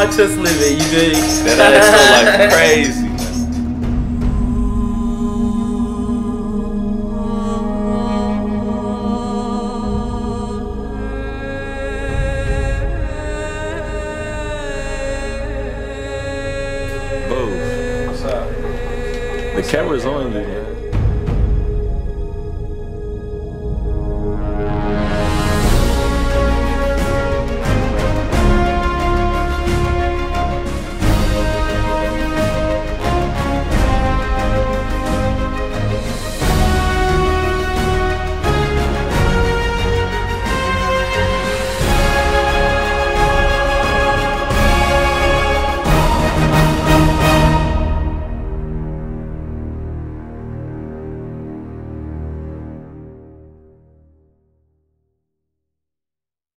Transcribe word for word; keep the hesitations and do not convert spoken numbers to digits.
watch us live it, you dig? That ass feel like crazy. Boo. What's up? The camera's on you, man.